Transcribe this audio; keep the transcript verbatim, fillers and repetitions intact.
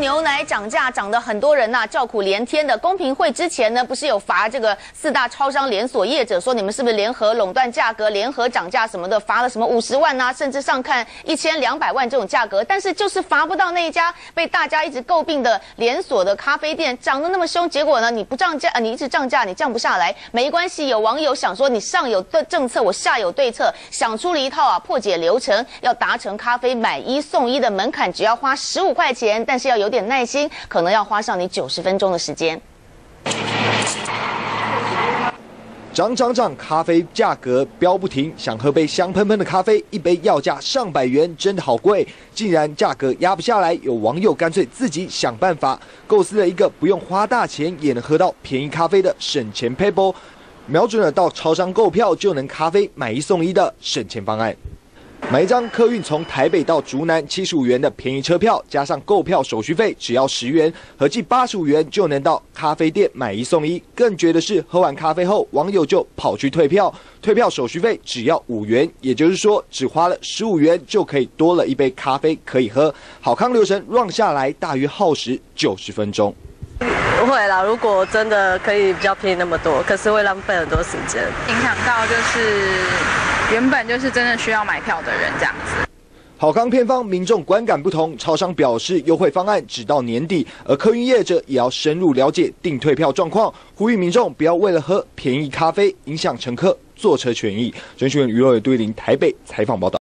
牛奶涨价，涨得很多人呐、啊、叫苦连天的。公平会之前呢，不是有罚这个四大超商连锁业者，说你们是不是联合垄断价格、联合涨价什么的，罚了什么五十万呐、啊，甚至上看一千两百万这种价格，但是就是罚不到那一家被大家一直诟病的连锁的咖啡店涨得那么凶，结果呢，你不涨价，呃、你一直涨价，你降不下来，没关系。有网友想说，你上有的政策，我下有对策，想出了一套啊破解流程，要达成咖啡买一送一的门槛，只要花十五块钱，但是要有点耐心，可能要花上你九十分钟的时间。 涨涨涨，咖啡价格飙不停，想喝杯香喷喷的咖啡，一杯要价上百元，真的好贵，竟然价格压不下来。有网友干脆自己想办法，构思了一个不用花大钱也能喝到便宜咖啡的省钱 paper， 瞄准了到超商购票就能咖啡买一送一的省钱方案。买一张客运从台北到竹南七十五元的便宜车票，加上购票手续费只要十元，合计八十五元就能到咖啡店买一送一。更绝的是，喝完咖啡后，网友就跑去退票，退票手续费只要五元，也就是说只花了十五元就可以多了一杯咖啡可以喝。好康流程 run 下来，大约耗时九十分钟。 不会啦，如果真的可以比较便宜那么多，可是会浪费很多时间， 影响到就是原本就是真的需要买票的人这样子。 好康偏方，民众观感不同，超商表示优惠方案只到年底，而客运业者也要深入了解订退票状况，呼吁民众不要为了喝便宜咖啡影响乘客坐车权益。陈学文娱乐对林台北采访报道。